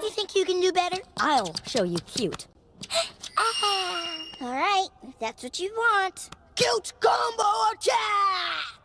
Do you think you can do better? I'll show you cute. All right, if that's what you want. Cute combo attack!